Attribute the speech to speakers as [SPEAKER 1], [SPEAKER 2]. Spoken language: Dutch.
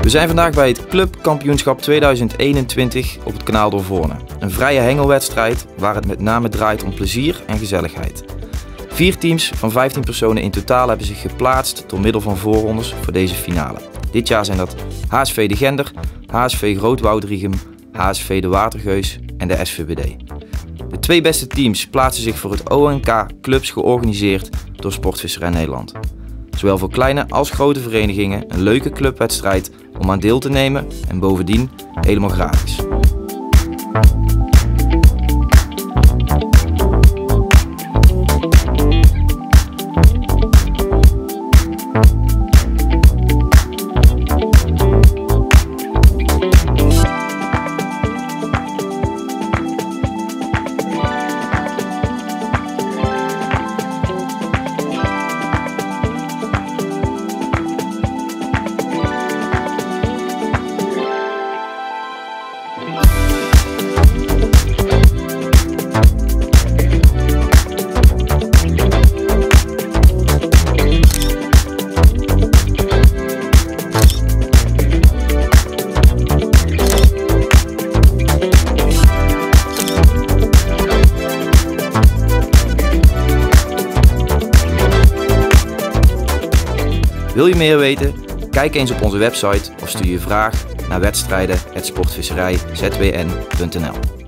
[SPEAKER 1] We zijn vandaag bij het Clubkampioenschap 2021 op het Kanaal Dorvoorne. Een vrije hengelwedstrijd waar het met name draait om plezier en gezelligheid. 4 teams van 15 personen in totaal hebben zich geplaatst door middel van voorrondes voor deze finale. Dit jaar zijn dat HSV De Gender, HSV Groot Woudrichem, HSV De Watergeus en de SVBD. De 2 beste teams plaatsen zich voor het ONK Clubs georganiseerd door Sportvisserij Nederland. Zowel voor kleine als grote verenigingen een leuke clubwedstrijd om aan deel te nemen en bovendien helemaal gratis. Wil je meer weten? Kijk eens op onze website of stuur je vraag naar wedstrijden@sportvisserijzwn.nl.